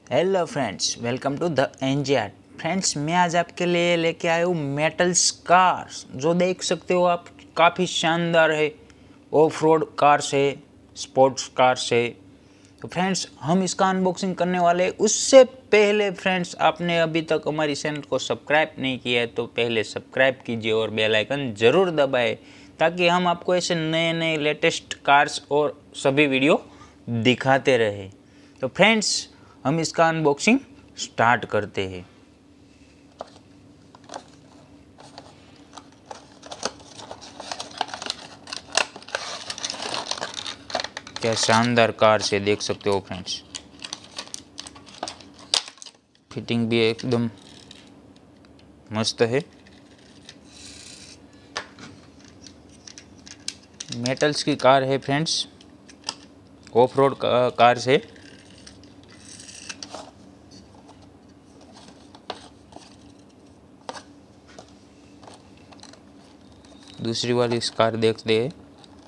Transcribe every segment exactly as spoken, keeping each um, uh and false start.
Hello friends, welcome to the NGR. Friends, मैं आज आपके लिए लेके आया हूँ मेटल्स कार्स। जो देख सकते हो आप, काफ़ी शानदार है। ऑफ रोड कार्स है, स्पोर्ट्स कार्स है। तो फ्रेंड्स, हम इसका अनबॉक्सिंग करने वाले हैं। उससे पहले फ्रेंड्स, आपने अभी तक हमारी चैनल को सब्सक्राइब नहीं किया है तो पहले सब्सक्राइब कीजिए और बेल आइकन ज़रूर दबाएं, ताकि हम आपको ऐसे नए नए लेटेस्ट कार्स और सभी वीडियो दिखाते रहे। तो फ्रेंड्स, हम इसका अनबॉक्सिंग स्टार्ट करते हैं। क्या शानदार कार से देख सकते हो फ्रेंड्स। फिटिंग भी एकदम मस्त है। मेटल्स की कार है फ्रेंड्स, ऑफ रोड कार से। दूसरी वाली कार देखते हैं।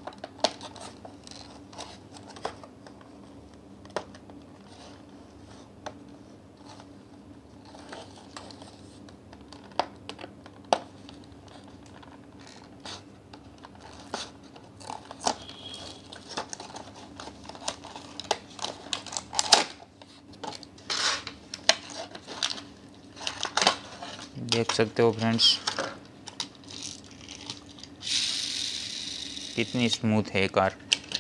देख सकते हो फ्रेंड्स, कितनी स्मूथ है कार।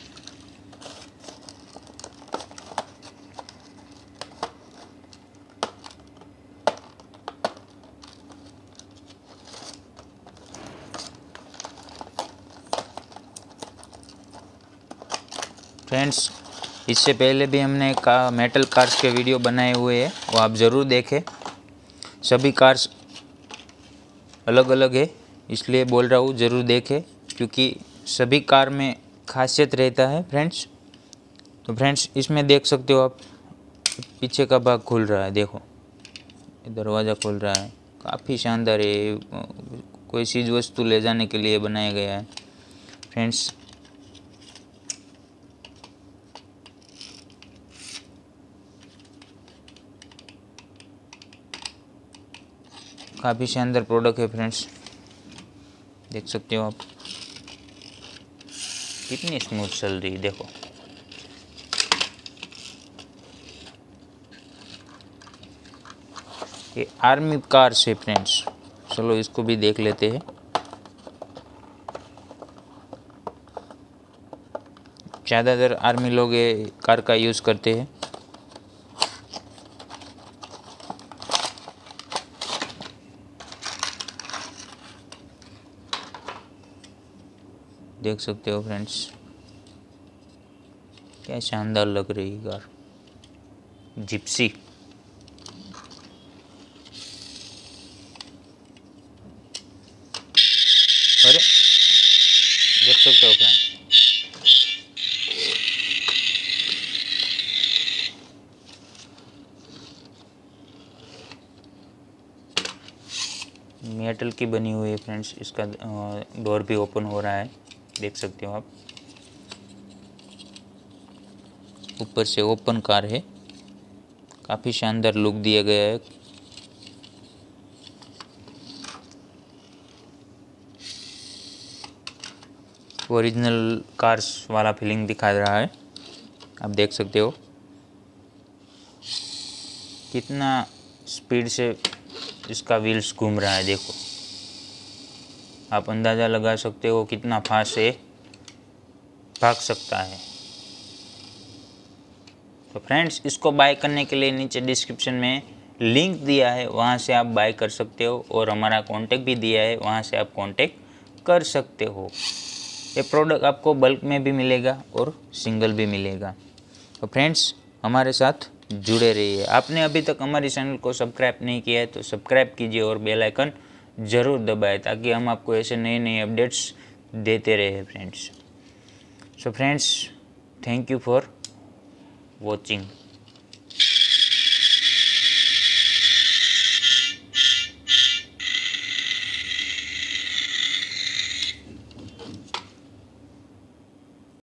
फ्रेंड्स, इससे पहले भी हमने का मेटल कार्स के वीडियो बनाए हुए हैं, वो आप ज़रूर देखें। सभी कार्स अलग अलग है, इसलिए बोल रहा हूँ ज़रूर देखें, क्योंकि सभी कार में खासियत रहता है फ्रेंड्स। तो फ्रेंड्स, इसमें देख सकते हो आप, पीछे का भाग खुल रहा है। देखो, दरवाज़ा खुल रहा है। काफ़ी शानदार है, कोई चीज़ वस्तु ले जाने के लिए बनाया गया है फ्रेंड्स। काफ़ी शानदार प्रोडक्ट है फ्रेंड्स, देख सकते हो आप। कितनी स्मूथ चल रही है, देखो। ये आर्मी कार से फ्रेंड्स, चलो इसको भी देख लेते हैं। ज़्यादातर आर्मी लोग ये कार का यूज़ करते हैं। देख सकते हो फ्रेंड्स, क्या शानदार लग रही है कार। जिप्सी। अरे, देख सकते हो फ्रेंड्स, मेटल की बनी हुई है फ्रेंड्स। इसका डोर भी ओपन हो रहा है, देख सकते हो आप। ऊपर से ओपन कार है, काफ़ी शानदार लुक दिया गया है। ओरिजिनल कार्स वाला फीलिंग दिखा रहा है, आप देख सकते हो। कितना स्पीड से इसका व्हील्स घूम रहा है, देखो। आप अंदाज़ा लगा सकते हो कितना फास्ट से भाग सकता है। तो फ्रेंड्स, इसको बाय करने के लिए नीचे डिस्क्रिप्शन में लिंक दिया है, वहाँ से आप बाय कर सकते हो। और हमारा कॉन्टेक्ट भी दिया है, वहाँ से आप कॉन्टेक्ट कर सकते हो। ये प्रोडक्ट आपको बल्क में भी मिलेगा और सिंगल भी मिलेगा। तो फ्रेंड्स, हमारे साथ जुड़े रहिए। आपने अभी तक हमारी चैनल को सब्सक्राइब नहीं किया है तो सब्सक्राइब कीजिए और बेल आइकन ज़रूर दबाएं, ताकि हम आपको ऐसे नए नए अपडेट्स देते रहे friends. So friends, thank you for watching.